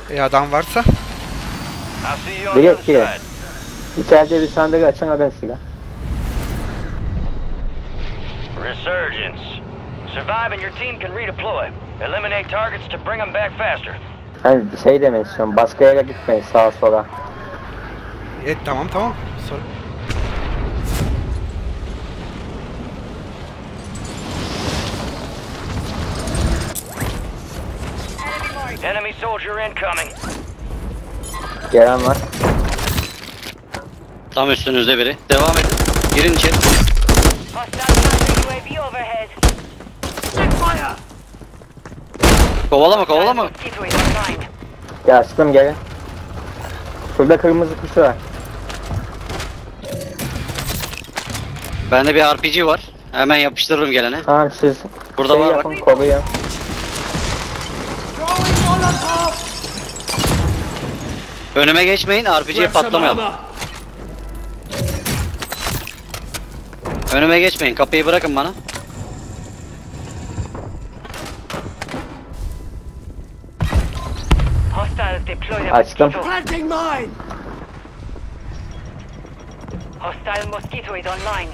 Adam varsa. Direkt ki. İçeride bir sandığı açan arasıyla. Resurgence. Survive and your team can redeploy. Eliminate targets to bring them back faster. Hani şey demek istiyorum, başka yere gitmeyin sağa sola. Tamam. Sonra. Enemy soldier incoming. Gelen var. Tam üstünüzde biri. Devam edin. Girin içeri. Hostile UAV overhead. Kovalama. Mosquito is online. Ya aşkım gelin. Şurada kırmızı kutu var. Bende bir RPG var. Hemen yapıştırırım gelene. Tamam siz Burada şey var bak. yapın, koruyun. Önüme geçmeyin. RPG'ye patlamayalım. Önüme geçmeyin. Kapıyı bırakın bana. Hostiles deploy the Açtım. mosquito. Planting mine! Hostile mosquito is online.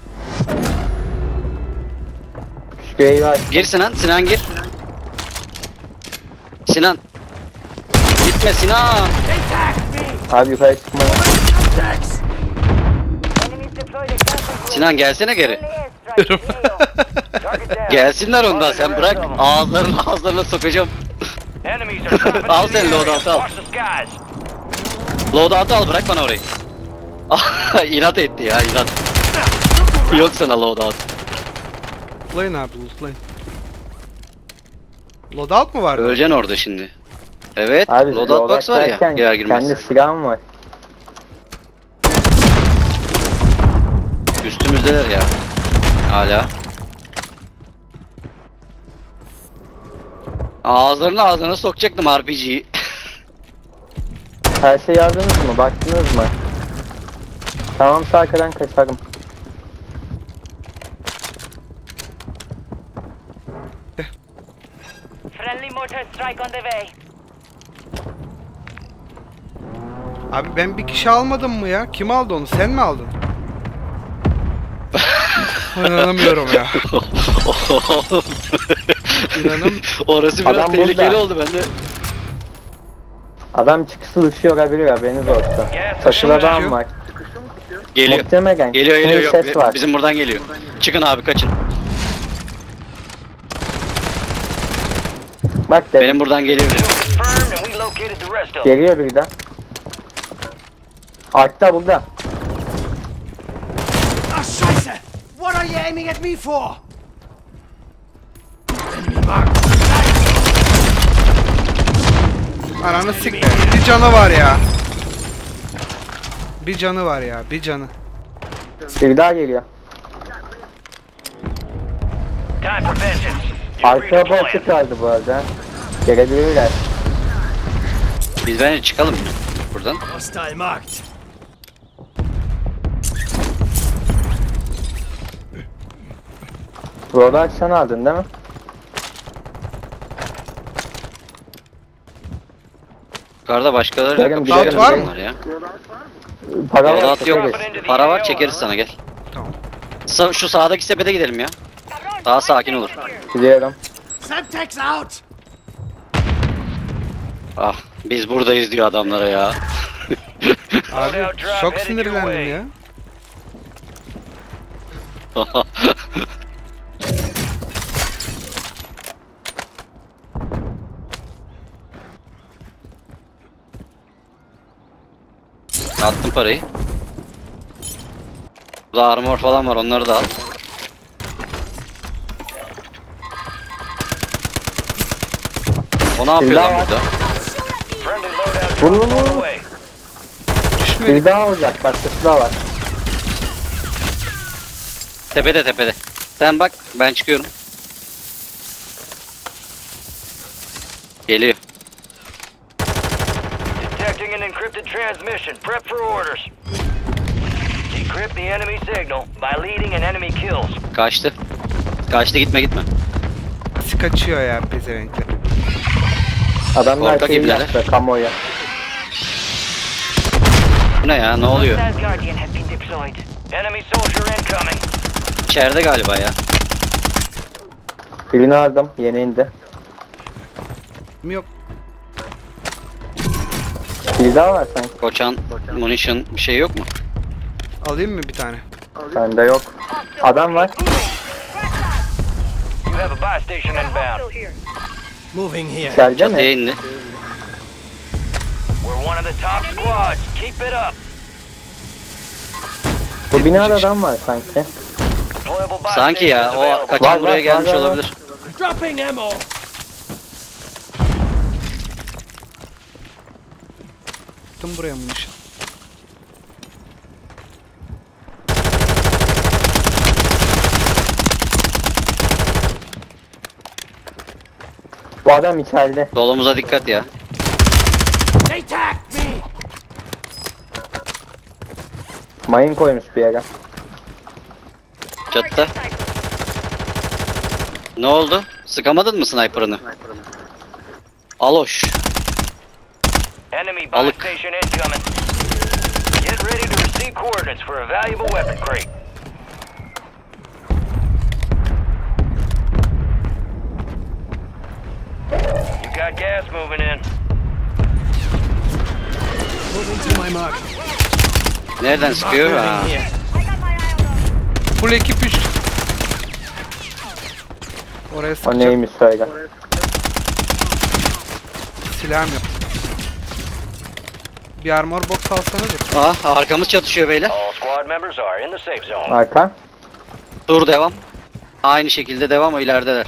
Şurayı var. Gir Sinan. Sinan gir. Sinan. Gitme Sinan. Attack me! Abi yukarı çıkmayın. Attacks! Enemies deploy the gas. Sinan gelsene geri. Target down. Gelsinler ondan sen bırak. Ağızlarına sokacağım. Enemies are dropping Al into the sen area. loadout'u al. Watch the skies. Loadout'u al bırak bana orayı. İnat etti ya inat. Yok sana loadout. Lootlayın abi, lootlayın. Loadout mu vardı? Öleceksin orada şimdi. Evet. Abi Loadout box var ya. derken Girer girmez. kendi silahım var. Üstümüzdeler ya. Hala. Ağzına sokacaktım RPG'yi. Her şeyi yazdınız mı? Baktınız mı? Tamam arkadan kaçarım. Friendly mortar strike on the way. Abi ben bir kişi almadım mı ya? Kim aldı onu? Sen mi aldın? İnanamıyorum ya. Orası biraz Adam tehlikeli burada. oldu bende. Adam çıkısı uçuyor olabilir, haberiniz olsun. Taşılı adam var. Geliyor. Muhtemelen. Geliyor Şimdi ses yok. var. Bizim buradan geliyor. Çıkın abi kaçın. Bak dedim. Benim buradan geliyor. Confirmed and we located the rest of them. Geliyor birden. Altta burada. Ah, Scheiße! What are you aiming at me for? Enemy marked. Ananı siktir. Bir canı var ya. Bir canı var ya. Bir canı. Bir daha geliyor. Time for vengeance. You're Arkaya redeploying. boşluk kaldı bu arada. Gelebilirler. Biz bence çıkalım buradan. Hostile marked. Buradan sen aldın değil mi? Yukarıda başkaları Gidelim, kapışıyor gidelim, gidelim. bunlar ya. Para var. Loadout yok. çekeriz. Para var çekeriz sana gel. Tamam. Şu sağdaki sepete gidelim ya. Daha sakin olur. Gidiyorum. Semtex out! Ah biz buradayız diyor adamlara ya. Abi çok sinirlendim ya. Attım parayı. Burada armor falan var onları da al. O ne yapıyor lan burada? Friendly loadout Vur, drop vur, on the vur. way. Düşmedi. Bir daha olacak. Başkası da var. Tepede. Sen bak ben çıkıyorum. Geliyor. Detecting an encrypted transmission. Prep for orders. Decrypt the enemy signal by leading an enemy kills. Kaçtı gitme. Kaçıyor ya pezevenkler. Adamlar Korkak şeyi ibneler. yaptı kamuoyu. Bu ne ya, ne oluyor? Hostile Guardian has been deployed. Enemy soldier incoming. İçeride galiba ya. Birini aldım yeni indi. Yok. Bir daha var sanki. Koçan, munition bir şey yok mu? Alayım mı bir tane? Bende yok. Adam var. You have a buy station inbound. Moving here. İçeride Çatıya mi? indi. We're one of the top squads. Keep it up. Bu binada adam var sanki. Deployable buy Sanki ya, stations o available. kaçan Var, buraya var, gelmiş var, var. olabilir. Dropping ammo. Attım buraya munition. Bu adam içeride. Solumuza dikkat ya. They tagged me. Mayın koymuş bir yere. Çatıda. Ne oldu? Sıkamadın mı sniper'ını? Aloş. Enemy buy Balık. station incoming. Get ready to receive coordinates for a valuable weapon crate. You got gas moving in. Moving to my mark. Nereden sıkıyor? Ha. Moving here. Full ekip 3. Oraya O sıkacak neymiş söyle. silahım yok. Bir armor box alsanıza. Ah, arkamız çatışıyor beyler. All squad members are in the safe zone. Arka. Dur, devam. Aynı şekilde devam, o ilerideler.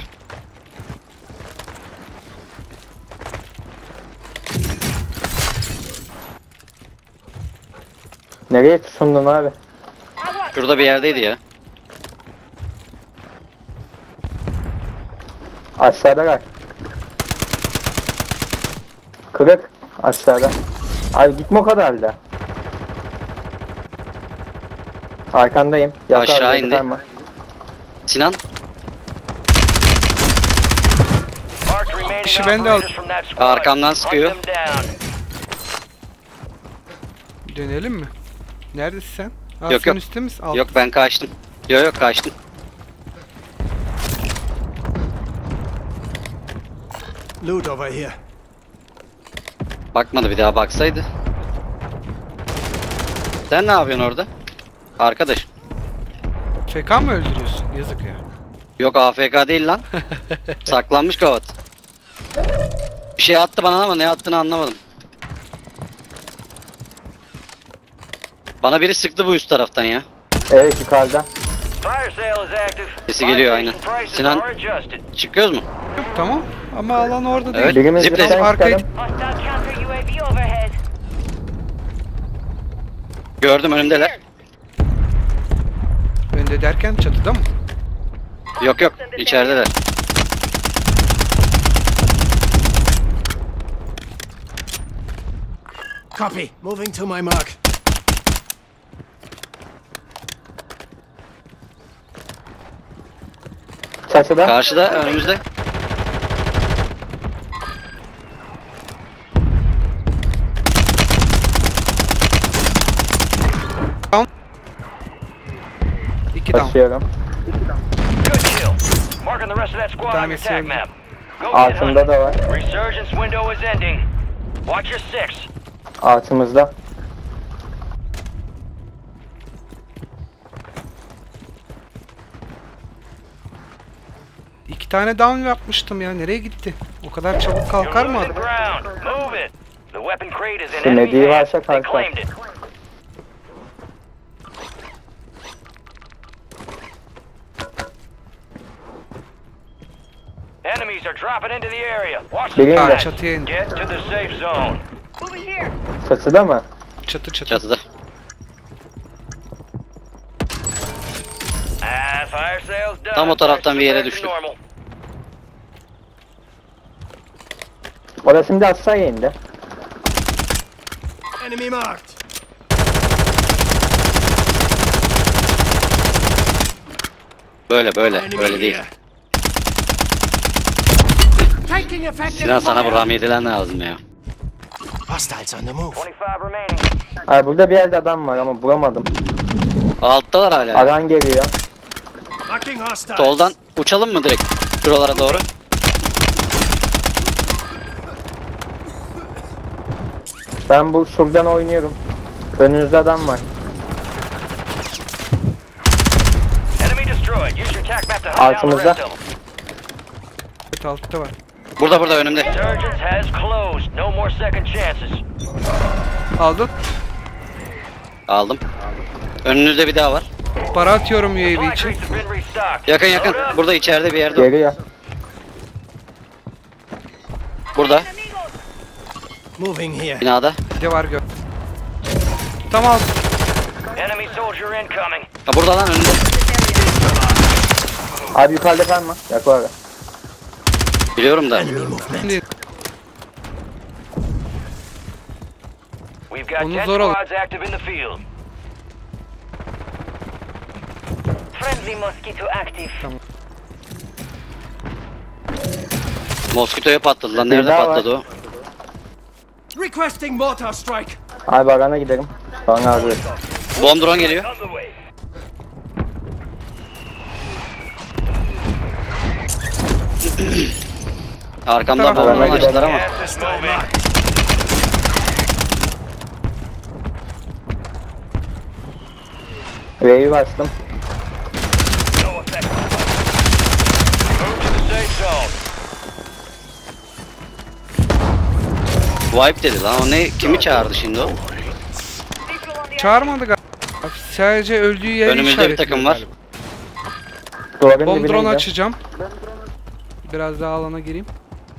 Nereye tutundun abi? Şurada bir yerdeydi ya. Aşağıda var. Kırık. Aşağıda. Abi gitme o kadar da. Arkandayım. Yakar, Aşağı indi. yakarma. Sinan, Mark remaining Kişi bende al. operators from that squad. Arkamdan Hunt sıkıyor. them down. Dönelim mi? Neredesin sen? Aa, Yok, sen yok. üstte misin? Alt. yok ben kaçtım. Yok kaçtım. Loot over here. Bakmadı, bir daha baksaydı. Sen ne yapıyorsun orada? Arkadaş. FK mı öldürüyorsun? Yazık ya. Yok, AFK değil lan. Saklanmış kavat. Bir şey attı bana ama ne attığını anlamadım. Bana biri sıktı bu üst taraftan ya. Evet yukarıda. Fire sale is active. Sesi geliyor, Buy aynen. station prices Sinan- are adjusted. Çıkıyoruz mu? Yok, tamam. Ama alan orada değil. Evet. Birimiz Zipline. zipten Arkayı- çıkalım. Hostile counter UAV overhead. Gördüm, önümdeler. Önde derken çatıda mı? Yok içerideler. Copy. Moving to my mark. Çatıda. Karşıda, önümüzde. İki down. Taşıyorum. Good kill. Marking the rest of that squad on your Tanesi attack öldü. map. Go get Altında hunting. da var. Resurgence window is ending. Watch your six. Altımızda. İki tane down yapmıştım ya. Nereye gitti? O kadar çabuk kalkar You're mı losing adam? ground. Move it. The weapon crate is in Şu enemy mediği hands. varsa They kalkar. claimed it. Enemies are dropping into the area. Watch the Benim de. skies. Çatıya indi. Get to the safe zone. Çatıda mı? Çatı çatı. Çatıda. Fire sales done. Tam o taraftan bir yere Prices düştü. back to normal. O da şimdi aşağıya indi. Enemy marked. Böyle Enemy değil. here. Taking effective Sinan sana bu fire. ramiyediler lazım ya. Hostiles on the move. 25 remaining. Abi burada bir yerde adam var ama bulamadım. Alttalar hala. Aran geliyor. Marking hostiles. Soldan uçalım mı direkt? Şuralara doğru. Ben bu şuradan oynuyorum. Önünüzde adam var. Enemy destroyed. Use your tac map to hunt down the Altımızda. rest of them. Evet, altta var. Burada önümde. Surgeons has closed. No more second chances. Aldın. Aldım. Önünüzde bir daha var. Para atıyorum UAV Supply için. crates have been restocked. Yakın yakın. Load up. Burada içeride bir yerde. Geliyor. Burada. Moving here. Binada. Bir de var gör. Tamam. Enemy soldier incoming. Ha burada lan önünde. Abi yukarıda kalma. Yak orada. Biliyorum da. Şimdi We've got Onu 10 zor al- squads active in the field. Friendly mosquito active. Moskito'ya patladı lan. Bir Nerede daha patladı var. o? Requesting mortar strike. Abi arana gidelim. Sonra alırız. Bomb drone geliyor. On the way. Arkamda Tamam. bomb drone Hemen açtılar ama. Gas is moving. W'yi bastım. No effect. Move to the safe zone. Wipe dedi lan. O ne? Kimi çağırdı şimdi o? çağırmadı galiba. Sadece öldüğü yeri Önümüzde bir işaretliyor takım var. galiba. Duvarın Bomb dibine drone gidelim. açacağım. Biraz daha alana gireyim.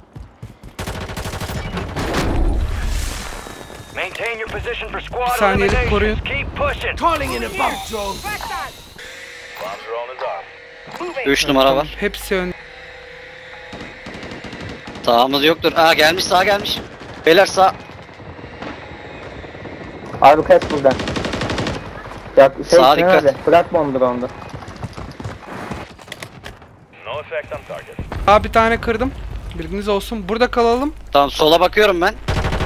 Maintain your position for Bir squad saniyelik koruyun. eliminations. Keep pushing. Calling in a bomb drone. Bomb drone is off. 3 numara var. Hepsi ön. Sağımız yoktur. Aa gelmiş sağ gelmiş. Beyler sağ. Abi kaç buradan. Ya Sağa şey dikkat. nerede? Bırak bomb drone'u. No effect on target. Daha bir tane kırdım. Bilginiz olsun. Burada kalalım. Tamam sola bakıyorum ben.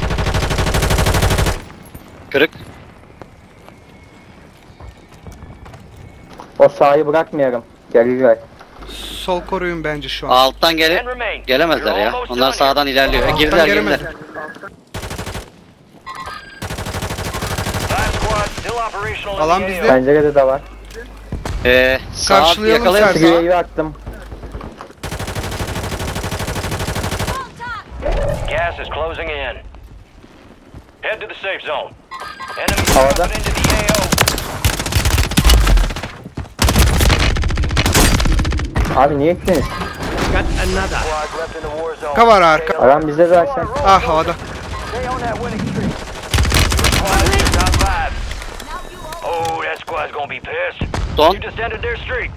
Kırık. O sağı bırakmayalım. Geliyor. Sol koruyun bence şu an. Alttan 10 remain. gelemezler You're ya. almost Onlar done sağdan ilerliyor. Alttan Girdiler gelemez. girdiler. here. Last squad still operational in Alan the bizde. AO. Pencerede de var. Sağ Karşılayalım yakalayalım. Serkan. W'yi attım. Gas is closing in. Head to the safe zone. Enemy Havada. dropping into the AO. Abi niye gittiniz? Got another. Squad left in the war zone. Ka var arka. Aran bizde de açsın. Ah havada. Stay on that winning streak. Your squad is in top 5. Oh, that squad's gonna be pissed. Son. You just ended their streak.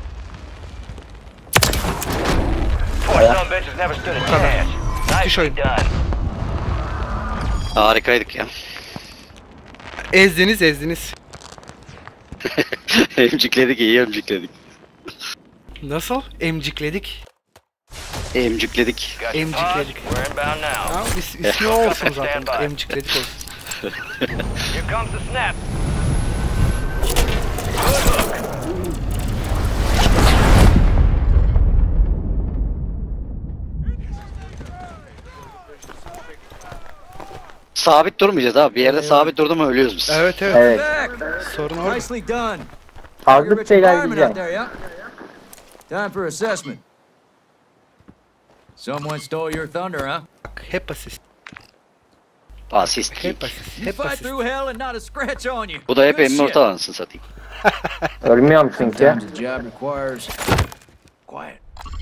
Poor son bitches never stood a chance. Müthiş Nicely oyun. done. Harikaydık ya. Ezdiniz ezdiniz. Emcikledik iyi emcikledik. Nasıl? Emcikledik. Emcikledik. Got your Emcikledik. pause. We're inbound now. Ha, ismi o olsun zaten. Emcikledik olsun. Here comes the snap. Sabit durmayacağız abi. Bir yerde sabit durdu mu ölüyoruz biz. Evet evet. Evet. Sorun orada. Nicely done. Aldıkça Environment out ilerleyeceğim. there, yeah? Time for assessment. Someone stole your thunder, huh? Hep asist. Asist. Hep asist. You Hep fight asist. through hell and not a scratch on you. Bu da hep Good emmi shit. ortalansın satayım. Ölmüyorum çünkü. Sometimes the job requires quiet.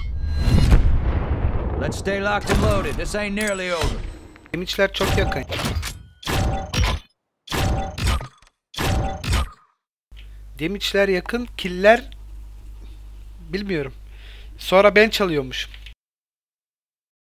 Let's stay locked and loaded. This ain't nearly over. Gemiçler çok yakın. Demiçler yakın, killer bilmiyorum. Sonra ben çalıyormuşum.